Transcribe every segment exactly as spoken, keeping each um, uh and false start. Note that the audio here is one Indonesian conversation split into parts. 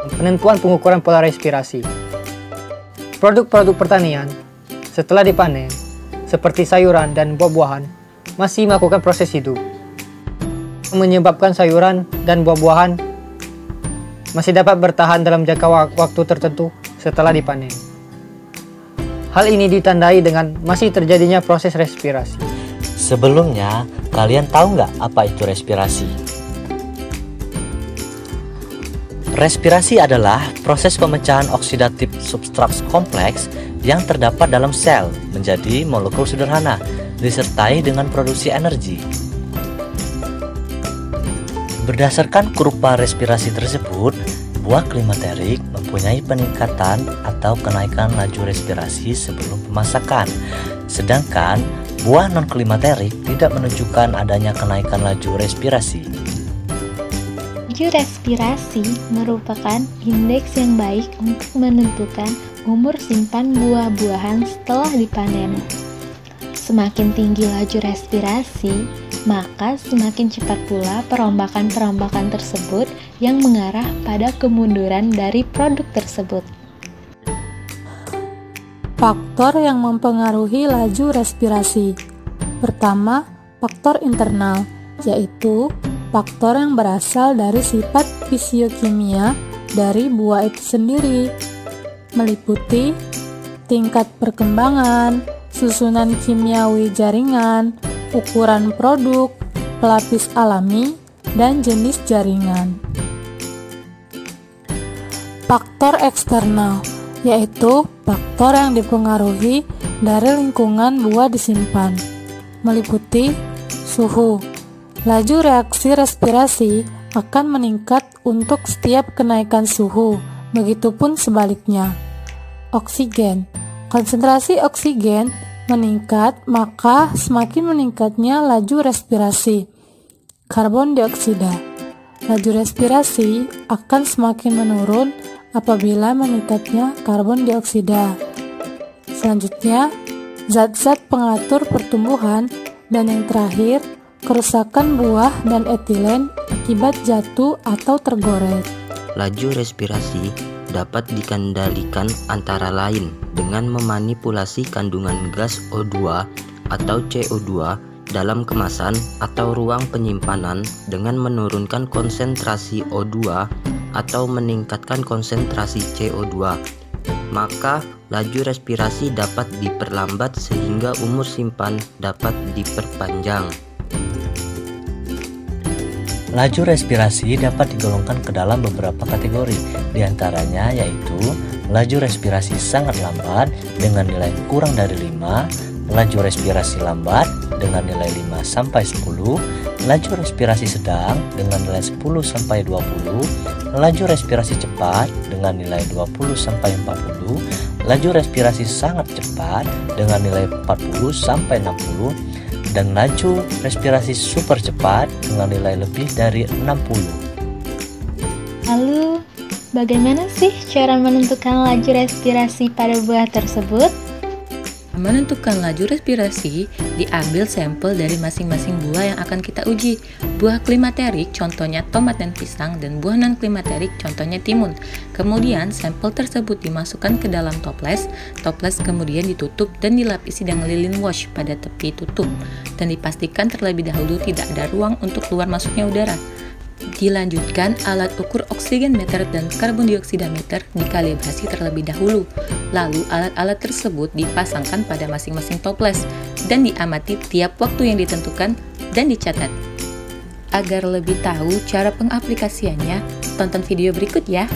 Penentuan pengukuran pola respirasi. Produk-produk pertanian setelah dipanen, seperti sayuran dan buah-buahan, masih melakukan proses hidup, menyebabkan sayuran dan buah-buahan masih dapat bertahan dalam jangka waktu tertentu setelah dipanen. Hal ini ditandai dengan masih terjadinya proses respirasi. Sebelumnya, kalian tahu nggak apa itu respirasi? Respirasi adalah proses pemecahan oksidatif substrat kompleks yang terdapat dalam sel menjadi molekul sederhana, disertai dengan produksi energi. Berdasarkan kurva respirasi tersebut, buah klimaterik mempunyai peningkatan atau kenaikan laju respirasi sebelum pemasakan, sedangkan buah non-klimaterik tidak menunjukkan adanya kenaikan laju respirasi. Laju respirasi merupakan indeks yang baik untuk menentukan umur simpan buah-buahan setelah dipanen. Semakin tinggi laju respirasi, maka semakin cepat pula perombakan-perombakan tersebut yang mengarah pada kemunduran dari produk tersebut. Faktor yang mempengaruhi laju respirasi. Pertama, faktor internal, yaitu faktor yang berasal dari sifat fisiokimia dari buah itu sendiri, meliputi tingkat perkembangan, susunan kimiawi jaringan, ukuran produk, pelapis alami, dan jenis jaringan. Faktor eksternal, yaitu faktor yang dipengaruhi dari lingkungan buah disimpan, meliputi suhu. Laju reaksi respirasi akan meningkat untuk setiap kenaikan suhu, begitupun sebaliknya. Oksigen. Konsentrasi oksigen meningkat, maka semakin meningkatnya laju respirasi. Karbon dioksida. Laju respirasi akan semakin menurun apabila meningkatnya karbon dioksida. Selanjutnya, zat-zat pengatur pertumbuhan, dan yang terakhir, kerusakan buah dan etilen akibat jatuh atau tergores. Laju respirasi dapat dikendalikan antara lain dengan memanipulasi kandungan gas O dua atau C O dua dalam kemasan atau ruang penyimpanan dengan menurunkan konsentrasi O dua atau meningkatkan konsentrasi C O dua. Maka laju respirasi dapat diperlambat sehingga umur simpan dapat diperpanjang. Laju respirasi dapat digolongkan ke dalam beberapa kategori, diantaranya yaitu laju respirasi sangat lambat dengan nilai kurang dari lima, laju respirasi lambat dengan nilai lima sampai sepuluh, laju respirasi sedang dengan nilai sepuluh sampai dua puluh, laju respirasi cepat dengan nilai dua puluh sampai empat puluh, laju respirasi sangat cepat dengan nilai empat puluh sampai enam puluh, dan laju respirasi super cepat dengan nilai lebih dari enam puluh. Lalu, bagaimana sih cara menentukan laju respirasi pada buah tersebut? Menentukan laju respirasi, diambil sampel dari masing-masing buah yang akan kita uji. Buah klimaterik, contohnya tomat dan pisang, dan buah non-klimaterik, contohnya timun. Kemudian, sampel tersebut dimasukkan ke dalam toples. Toples kemudian ditutup dan dilapisi dengan lilin wash pada tepi tutup. Dan dipastikan terlebih dahulu tidak ada ruang untuk keluar masuknya udara. Dilanjutkan, alat ukur oksigen meter dan karbon dioksida meter dikalibrasi terlebih dahulu. Lalu, alat-alat tersebut dipasangkan pada masing-masing toples dan diamati tiap waktu yang ditentukan dan dicatat. Agar lebih tahu cara pengaplikasiannya, tonton video berikut ya.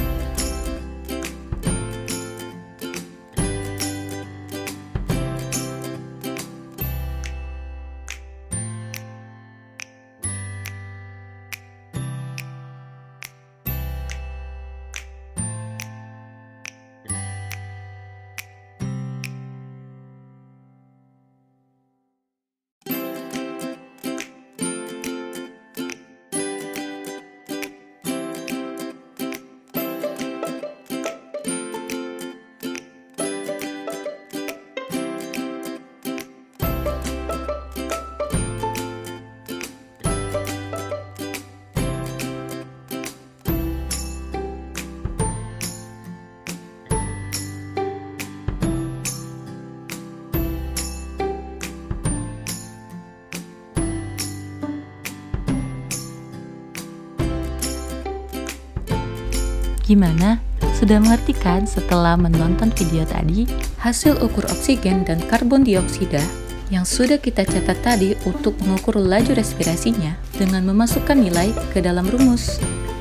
Gimana? Sudah mengerti kan setelah menonton video tadi? Hasil ukur oksigen dan karbon dioksida yang sudah kita catat tadi untuk mengukur laju respirasinya dengan memasukkan nilai ke dalam rumus.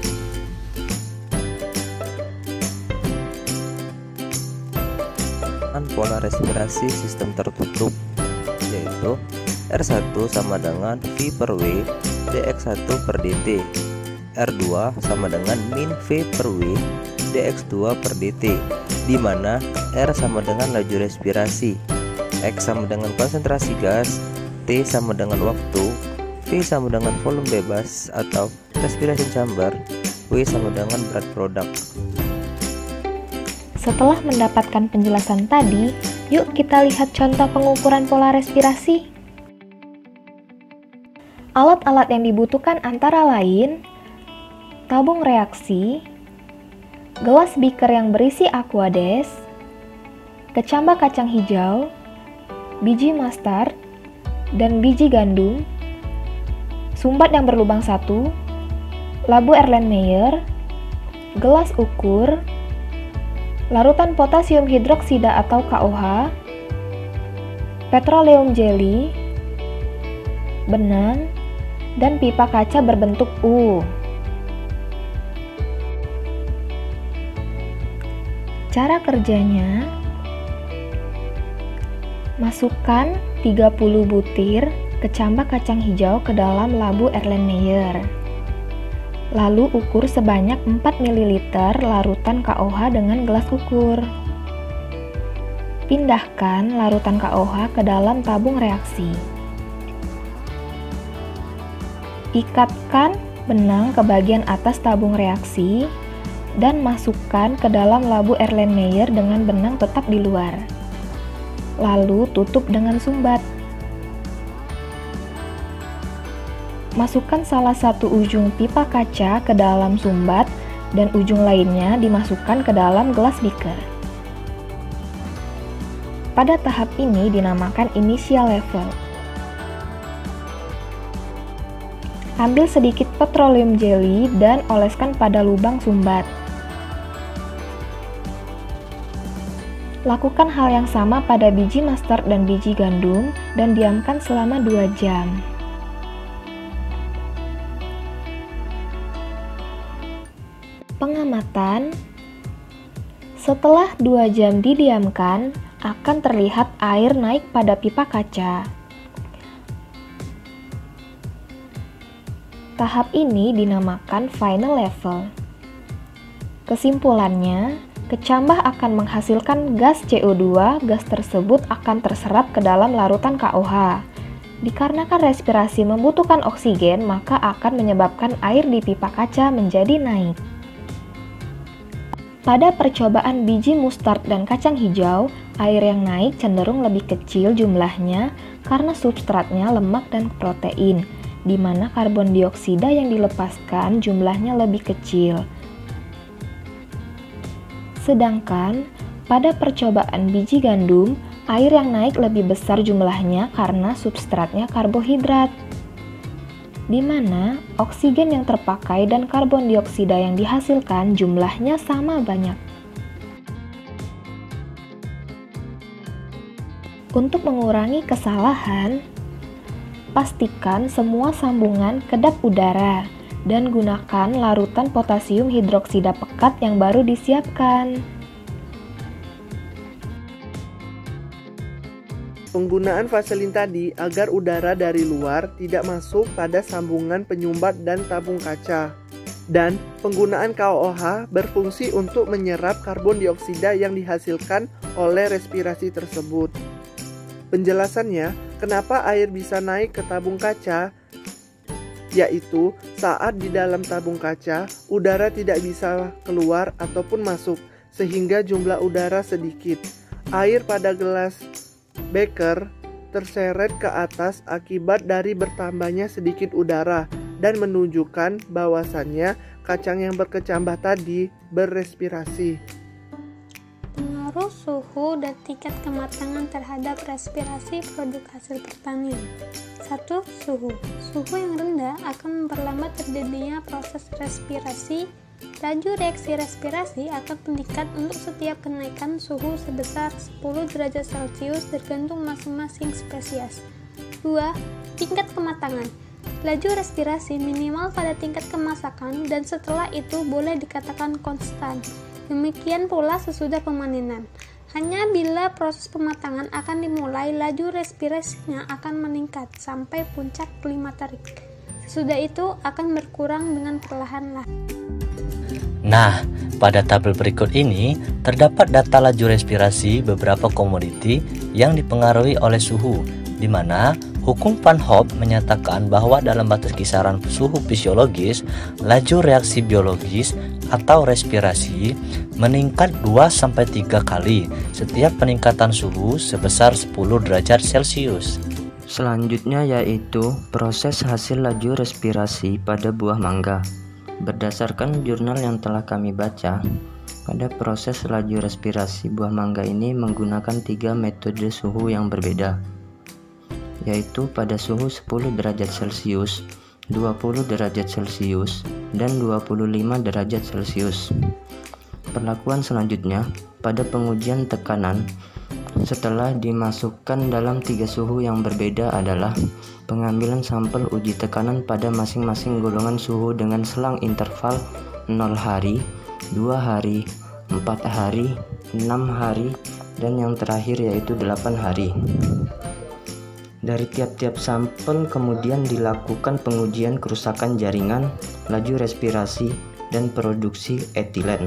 Pola respirasi sistem tertutup yaitu R satu sama dengan V per W dx satu per dt, R dua sama dengan min V per W dx dua per dt, di mana R sama dengan laju respirasi, X sama dengan konsentrasi gas, T sama dengan waktu, V sama dengan volume bebas atau respiration chamber, W sama dengan berat produk. Setelah mendapatkan penjelasan tadi, yuk kita lihat contoh pengukuran pola respirasi. Alat-alat yang dibutuhkan antara lain tabung reaksi, gelas beaker yang berisi aquades, kecambah kacang hijau, biji mustard, dan biji gandum, sumbat yang berlubang satu, labu Erlenmeyer, gelas ukur, larutan potasium hidroksida atau K O H, petroleum jelly, benang, dan pipa kaca berbentuk U. Cara kerjanya, masukkan tiga puluh butir kecambah kacang hijau ke dalam labu Erlenmeyer. Lalu ukur sebanyak empat mililiter larutan K O H dengan gelas ukur. Pindahkan larutan K O H ke dalam tabung reaksi. Ikatkan benang ke bagian atas tabung reaksi dan masukkan ke dalam labu Erlenmeyer dengan benang tetap di luar. Lalu tutup dengan sumbat. Masukkan salah satu ujung pipa kaca ke dalam sumbat dan ujung lainnya dimasukkan ke dalam gelas beaker. Pada tahap ini dinamakan initial level. Ambil sedikit petroleum jelly dan oleskan pada lubang sumbat. Lakukan hal yang sama pada biji mustard dan biji gandum dan diamkan selama dua jam. Pengamatan. Setelah dua jam didiamkan, akan terlihat air naik pada pipa kaca. Tahap ini dinamakan final level. Kesimpulannya, kecambah akan menghasilkan gas C O dua. Gas tersebut akan terserap ke dalam larutan K O H. Dikarenakan respirasi membutuhkan oksigen, maka akan menyebabkan air di pipa kaca menjadi naik. Pada percobaan biji mustard dan kacang hijau, air yang naik cenderung lebih kecil jumlahnya karena substratnya lemak dan protein, di mana karbon dioksida yang dilepaskan jumlahnya lebih kecil. Sedangkan pada percobaan biji gandum, air yang naik lebih besar jumlahnya karena substratnya karbohidrat, di mana oksigen yang terpakai dan karbon dioksida yang dihasilkan jumlahnya sama banyak. Untuk mengurangi kesalahan, pastikan semua sambungan kedap udara dan gunakan larutan potasium hidroksida pekat yang baru disiapkan. Penggunaan vaselin tadi agar udara dari luar tidak masuk pada sambungan penyumbat dan tabung kaca. Dan penggunaan K O H berfungsi untuk menyerap karbon dioksida yang dihasilkan oleh respirasi tersebut. Penjelasannya, kenapa air bisa naik ke tabung kaca, yaitu saat di dalam tabung kaca, udara tidak bisa keluar ataupun masuk, sehingga jumlah udara sedikit. Air pada gelas beaker terseret ke atas akibat dari bertambahnya sedikit udara dan menunjukkan bahwasannya kacang yang berkecambah tadi berrespirasi. Pengaruh suhu dan tingkat kematangan terhadap respirasi produk hasil pertanian. satu. Suhu. Suhu yang rendah akan memperlambat terjadinya proses respirasi Laju reaksi respirasi akan meningkat untuk setiap kenaikan suhu sebesar sepuluh derajat Celcius tergantung masing-masing spesies. dua. Tingkat kematangan. Laju respirasi minimal pada tingkat kemasakan dan setelah itu boleh dikatakan konstan. Demikian pula sesudah pemanenan. Hanya bila proses pematangan akan dimulai, laju respirasinya akan meningkat sampai puncak klimaterik. Sesudah itu akan berkurang dengan perlahan-lahan. Nah, pada tabel berikut ini terdapat data laju respirasi beberapa komoditi yang dipengaruhi oleh suhu, di mana hukum Van Hoff menyatakan bahwa dalam batas kisaran suhu fisiologis, laju reaksi biologis atau respirasi meningkat dua sampai tiga kali setiap peningkatan suhu sebesar sepuluh derajat Celcius. Selanjutnya yaitu proses hasil laju respirasi pada buah mangga. Berdasarkan jurnal yang telah kami baca, pada proses laju respirasi buah mangga ini menggunakan tiga metode suhu yang berbeda, yaitu pada suhu sepuluh derajat Celcius, dua puluh derajat Celcius, dan dua puluh lima derajat Celcius. Perlakuan selanjutnya pada pengujian tekanan setelah dimasukkan dalam tiga suhu yang berbeda adalah pengambilan sampel uji tekanan pada masing-masing golongan suhu dengan selang interval nol hari, dua hari, empat hari, enam hari, dan yang terakhir yaitu delapan hari. Dari tiap-tiap sampel kemudian dilakukan pengujian kerusakan jaringan, laju respirasi, dan produksi etilen.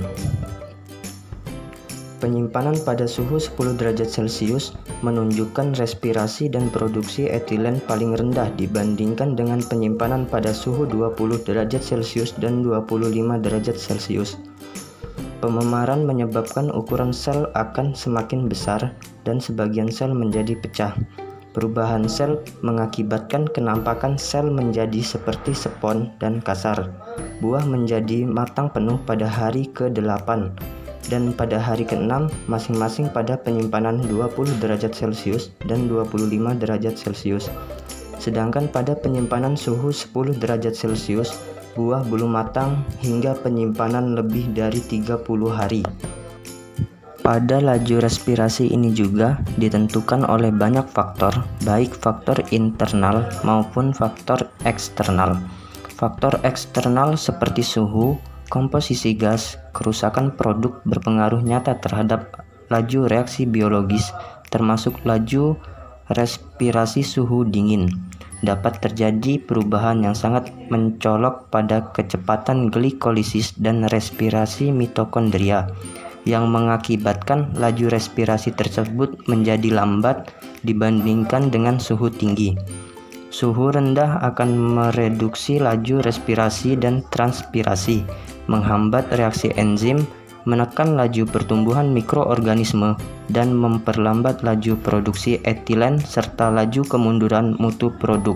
Penyimpanan pada suhu sepuluh derajat Celcius menunjukkan respirasi dan produksi etilen paling rendah dibandingkan dengan penyimpanan pada suhu dua puluh derajat Celcius dan dua puluh lima derajat Celcius. Pememaran menyebabkan ukuran sel akan semakin besar dan sebagian sel menjadi pecah. Perubahan sel mengakibatkan kenampakan sel menjadi seperti spons dan kasar. Buah menjadi matang penuh pada hari ke delapan dan pada hari ke enam masing-masing pada penyimpanan dua puluh derajat Celcius dan dua puluh lima derajat Celcius. Sedangkan pada penyimpanan suhu sepuluh derajat Celcius, buah belum matang hingga penyimpanan lebih dari tiga puluh hari. Pada laju respirasi ini juga ditentukan oleh banyak faktor, baik faktor internal maupun faktor eksternal. Faktor eksternal seperti suhu, komposisi gas, kerusakan produk berpengaruh nyata terhadap laju reaksi biologis, termasuk laju respirasi suhu dingin. Dapat terjadi perubahan yang sangat mencolok pada kecepatan glikolisis dan respirasi mitokondria, yang mengakibatkan laju respirasi tersebut menjadi lambat dibandingkan dengan suhu tinggi. Suhu rendah akan mereduksi laju respirasi dan transpirasi, menghambat reaksi enzim, menekan laju pertumbuhan mikroorganisme, dan memperlambat laju produksi etilen serta laju kemunduran mutu produk.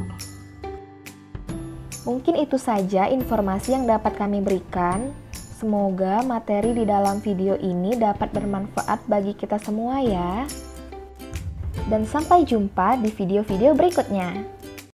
Mungkin itu saja informasi yang dapat kami berikan. Semoga materi di dalam video ini dapat bermanfaat bagi kita semua ya. Dan sampai jumpa di video-video berikutnya.